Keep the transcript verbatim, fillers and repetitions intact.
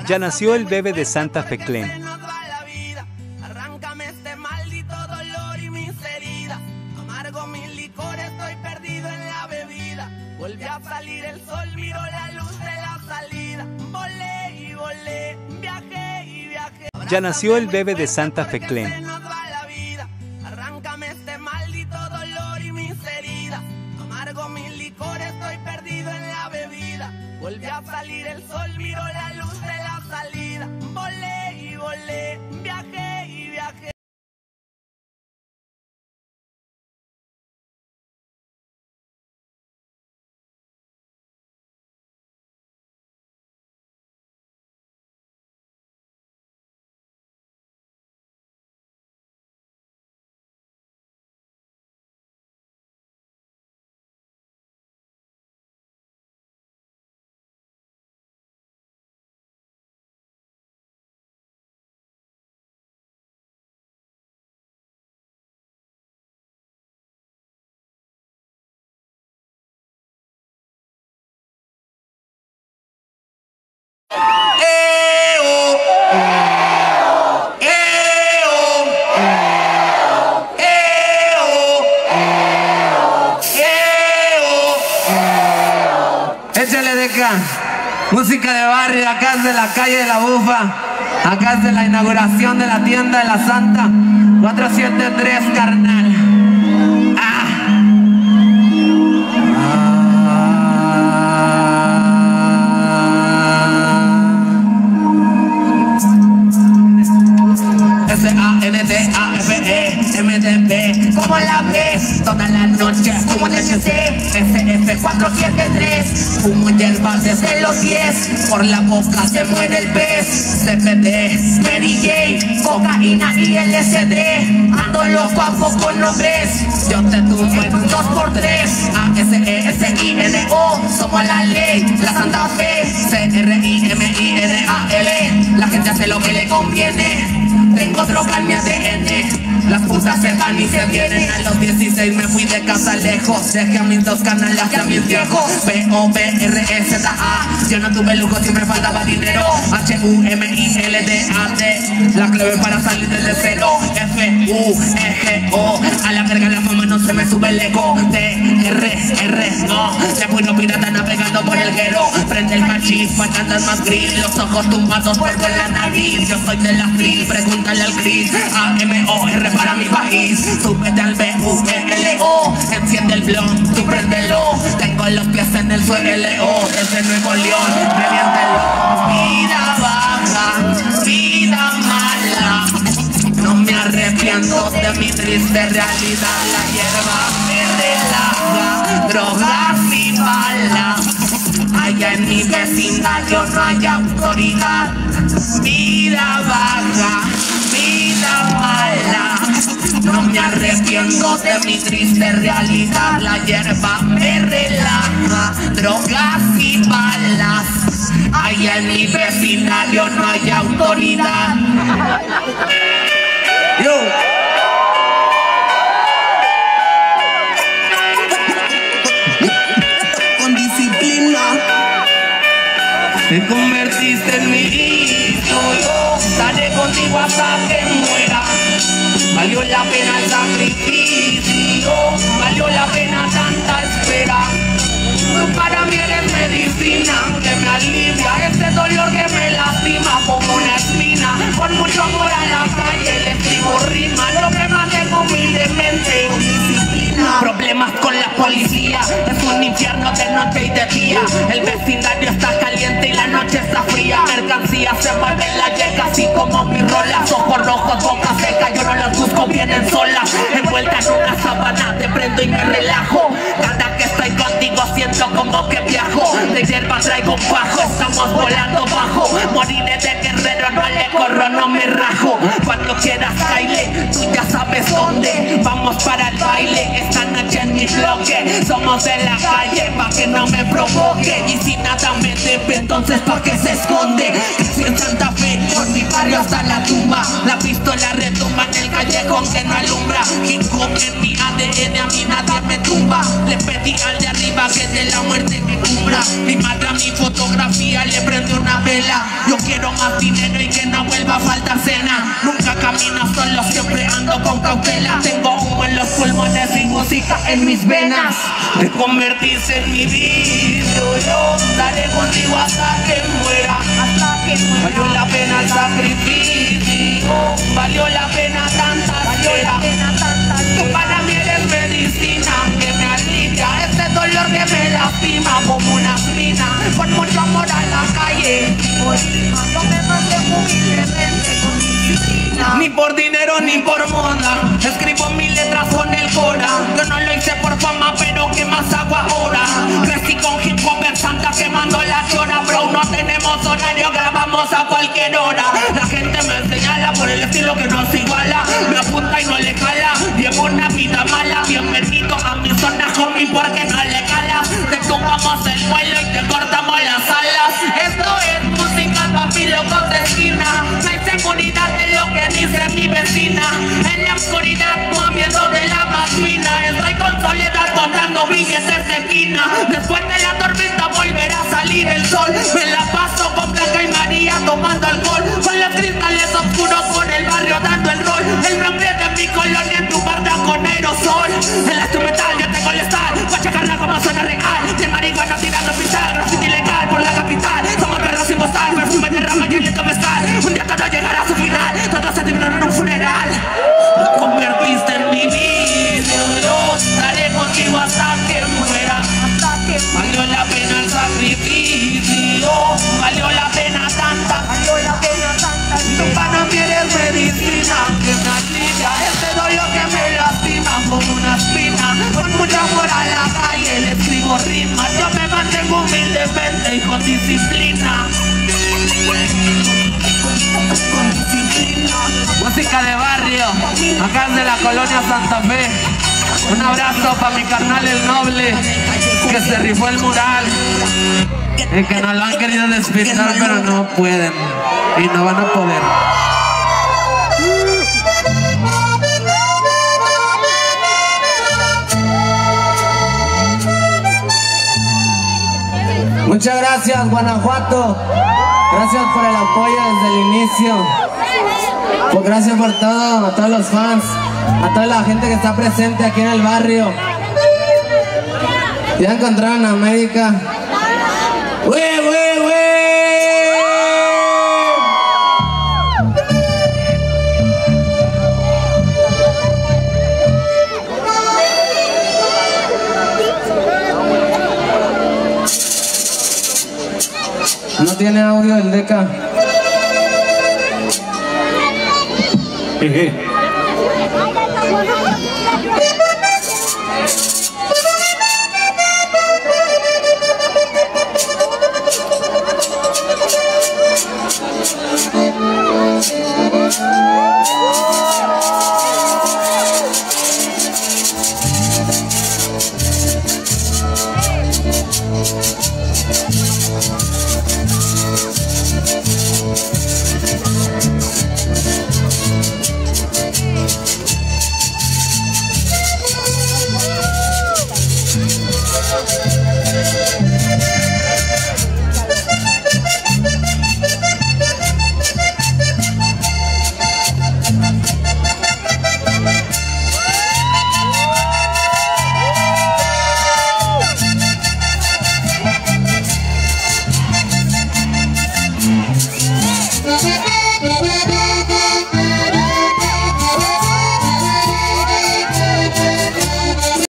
Ya nació el bebé de Santa Fe Clen. Arráncame este maldito dolor y mis heridas. Amargo mis licores, estoy perdido en la bebida. Vuelve a salir el sol, miro la luz de la salida. Volé y volé, viajé y viajé. Ya nació el bebé de Santa Fe Clen. Arráncame este maldito dolor y mis heridas. Amargo mis licores, estoy perdido en la bebida. Vuelve a salir el sol, miro la luz de la salida. Volé y volé, viajé y viajé. Échale de acá, música de barrio, acá es de la calle de la Bufa, acá es de la inauguración de la tienda de la Santa, cuatro siete tres, carnal. Ah. S A N T A F E M T P, como la ves, toda la noche fumo en H C, S F cuatro siete tres, fumo hierbas desde los diez, por la boca se muere el pez, C B D, Mary J, cocaína y L S D, ando loco a poco no ves, yo te tumbo en un dos por tres, A S E S I N O, somos la ley, la Santa Fe, C R I M I N A L, la gente hace lo que le conviene. Tengo droga en mi A D N, las putas se van y se vienen. A los dieciséis me fui de casa lejos, dejé a mis dos canales y a mis viejos. P O B R E Z A, yo no tuve lujo, siempre faltaba dinero. H U M I L D A T, la clave para salir desde cero. F U E G O, a la verga la fama no se me sube el ego. T R R no, se fue no pirata navegando por el guero. Prende el hachís, patatas más gris, los ojos tumbados por la nariz. Yo soy de la street, pregúntale al gris. A M O R para mi país, súbete al B U E L O, enciende el blon, tú préndelo. Tengo los pies en el suelo, desde Nuevo León, reviéntelo. Vida baja, vida mala, no me arrepiento de mi triste realidad. La hierba me relaja, drogas y balas. Allá en mi vecindario no hay autoridad. Vida baja, vida mala, no me arrepiento de mi triste realidad. La hierba me relaja, drogas y balas. Allá en mi vecindario no hay autoridad. Yo. Con disciplina te convertiste en mi ídolo, estaré contigo hasta que muera. Valió la pena el sacrificio, valió la pena tanta espera. Tú para mí eres medicina que me alivia este dolor que me lastima como una espina. Con mucho amor a la calle le escribo rima, lo que mantengo humildemente con disciplina. Problemas con la policía, es un infierno de noche y de día. El vecindario está caliente y la noche está fría. Mercancía se mueve en la yeca, así como mis rolas. Ojos rojos, boca seca, yo no las busco, vienen solas. Envuelta en una sábana, te prendo y me relajo. Cada que estoy contigo siento como que viajo. De hierba traigo un bajo, estamos volando bajo. Moriré de guerrero, no le corro, no me rajo. Cuando quieras baile, tú ya sabes dónde. Vamos para el baile, esta noche en mi bloque. Somos de la calle, pa' que no me provoque. Y si nada me debe, entonces pa' que se esconde. Crecí en Santa Fe, por mi barrio hasta la tumba. La pistola retumba en el callejón que no alumbra. Hip hop en mi A D N, a mí nadie me tumba. Le pedí al de arriba que de la muerte me cubra. Mi madre a mi fotografía le prende una vela. Yo quiero más dinero y que no vuelva a faltar cena. Nunca camino solo, siempre ando con cautela. Tengo humo en los pulmones y música en mis venas. Te convertiste en mi vida, yo estaré contigo hasta que muera. Hasta que muera. Valió la pena el sacrificio, valió la pena tanta espera. Tú para mí eres medicina que me alivia este dolor que me lastima como una espina. Con mucho amor a la calle, yo me mantengo humildemente con disciplina. Ni por dinero ni por moda, escribo mis letras con el cora. Yo no lo hice por fama, pero que más hago ahora. Crecí con hip hop en Santa quemando la chora. Bro, no tenemos horario, grabamos a cualquier hora. La gente me señala por el estilo que nos iguala. Me apunta y no le cala, llevo una vida mala. Bienvenido a mi zona, homie, porque no le cala. Te tumbamos el vuelo y te cortamos las alas. Esto es música, papi, locos de esquina. No hay seguridad de lo que dice mi vecina. En la oscuridad no miedo de la más fina. Estoy con soledad contando billetes de esquina. Después de la tormenta volverá a salir el sol. Me la paso con Blanca y María tomando alcohol. Con los cristales oscuros por el barrio dando el rol. El nombre de mi colonia en tu barda con aerosol. En la instrumental yo tengo el estar. Va a checarla como suena real. De marihuana tirando pital. Graffiti ilegal por la capital. Somos perros sin postal. Perfume de rama y el comestal. Un día todo llegará a su final. Todo se terminó en un funeral. Te convertiste en mi vida. Yo estaré contigo hasta que muera. Valió la pena el sacrificio. Valió la pena tanta. Valió la pena tanta. Tu pana mí eres medicina que me alivia este dolor que me lastima como una espina. Con mucho amor a la calle le escribo rimas. Yo me mantengo humildemente y con disciplina. Con disciplina. Música de barrio, acá de la colonia Santa Fe. Un abrazo para mi carnal el Noble, que se rifó el mural y que nos lo han querido despintar, pero no pueden y no van a poder. Muchas gracias, Guanajuato. Gracias por el apoyo desde el inicio. Pues gracias por todo, a todos los fans, a toda la gente que está presente aquí en el barrio. Ya encontraron a América. ¡Wey, wey, wey! No tiene audio el Deca. Jeje. Thank you.